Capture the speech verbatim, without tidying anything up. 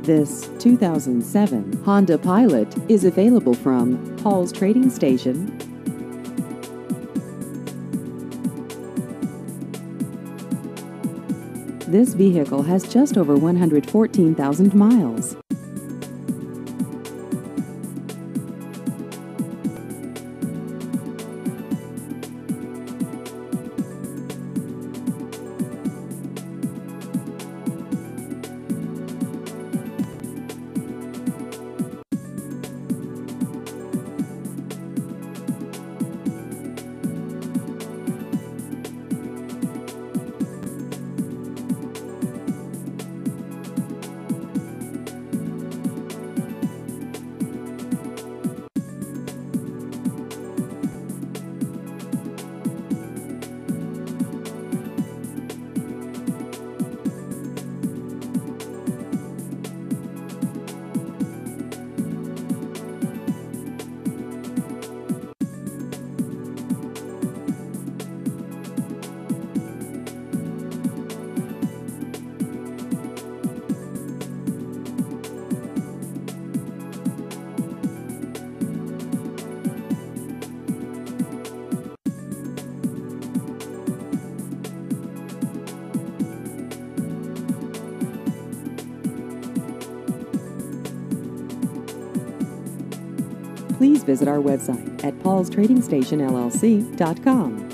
This two thousand seven Honda Pilot is available from Paul's Trading Station. This vehicle has just over one hundred fourteen thousand miles. Please visit our website at pauls trading station L L C dot com.